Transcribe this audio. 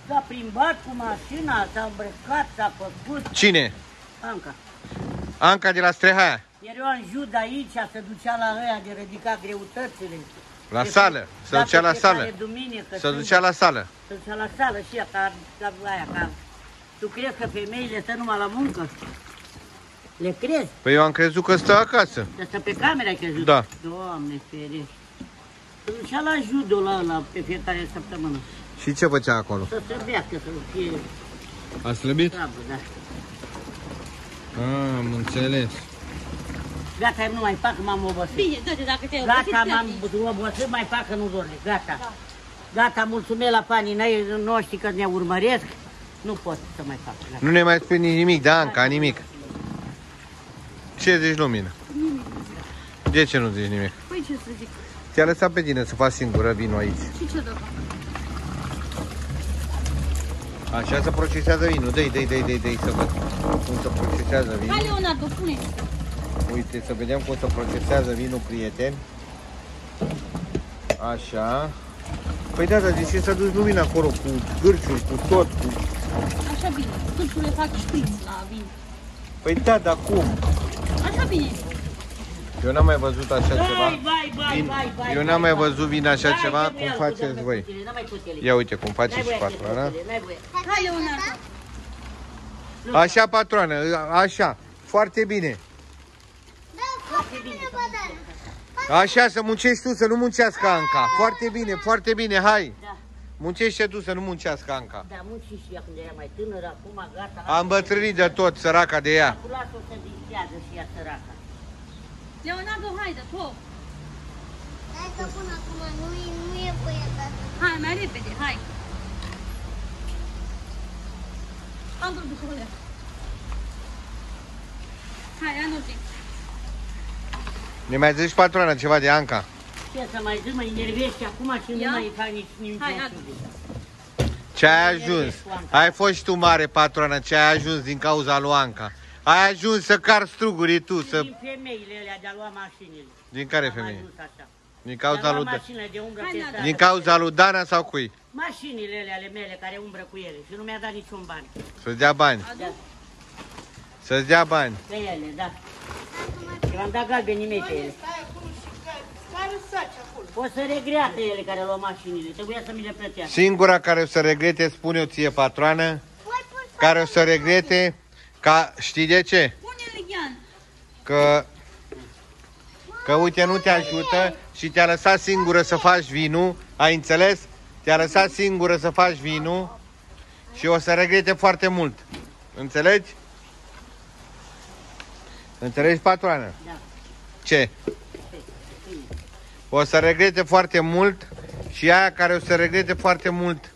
S-a plimbat cu mașina, s-a îmbrăcat, s-a făcut. Cine? Anca. Anca de la Strehaia. Era în jud aici, se ducea la ăia de ridica greutățile. La sală. Se ducea la sală. Se ducea la sală. Se ducea la sală și ea, ca aia, ca... Tu crezi că femeile stă numai la muncă? Le crezi? Păi eu am crezut că stă acasă. Dar stă pe camera, ai crezut? Da. Doamne ferește. Se ducea la judul ăla pe fiecare săptămână. Și ce făcea acolo? Să se beacă, să fie A slăbit? treabă, da. Am înțeles. Gata, nu mai fac, m-am obosit. Bine, dă-te dacă te-ai obosit. Gata, m-am obosit, mai fac că nu dorme. Gata. Gata, mulțumesc la fanii noștri că ne urmăresc. Nu pot să mai fac. Gata. Nu ne mai spune nimic de Anca, nimic. Ce zici, Lumină? Nimic. De ce nu zici nimic? Păi ce să zic? Te-a lăsat pe tine să faci singură vinul aici. Și ce dă? Așa se procesează vinul. Dă-i să văd cum se procesează vinul. Hai, Leonardo, pune. Uite, să vedem cum se procesează vinul, prieteni. Așa. Păi da, dar de ce s-a dus Lumina acolo cu gârciul, cu tot, cu... Așa bine. Cârțurile fac șpriț la vin. Păi da, dar cum? Așa bine. Eu n-am mai văzut așa ceva. Vai, Eu n-am mai văzut vin așa ceva, cum faceți voi. Ia uite cum faceți și patroana. Hai, Leonardo. Așa, patroană, așa. Foarte bine. Așa, să muncești tu, să nu muncească Anca. Foarte bine, hai. Muncește tu, să nu muncească Anca. Da, munci și ea când era mai tânără, acum gata. A îmbătrânit de tot, săraca de ea. Acum lasă-o să distează și ea săraca. Leonardo, haide, po. Hai să pun acum, nu e băietă. Hai, mai repede, hai. Am văzut cu ălea. Hai, anozi. Ne mai zici, patroană, ceva de Anca? Ce să mai zic, mă enervești acum și nu mai fac nici nimic. Hai, adu. Ce ai ajuns? Ai fost și tu mare, patroană, ce ai ajuns din cauza lui Anca? Ai ajuns să car strugurii tu, să... Din femeile alea de-a lua mașinile. Din care Am femeie? ajuns așa. Din cauza lui... mașinile de umbră pe stradă. Din cauza lui Dana sau cui? Mașinile alea ale mele care umbră cu ele și nu mi-a dat niciun bani. Să-ți dea bani. Da. Să-ți dea bani. Pe ele, da. I-am dat galbenii mei pe ele. O să regreate ele care luau mașinile, trebuia să mi le plătească. Singura care o să regrete, spune eu ție, patroană, care o să regrete, ca, știi de ce? Pune-le, Ghean. Că uite, nu te ajută și te-a lăsat singură să faci vinul, ai înțeles? Te-a lăsat singură să faci vinul și o să regrete foarte mult. Înțelegi? Înțelegi, patroană? Da. Ce? O să regrete foarte mult și aia care o să regrete foarte mult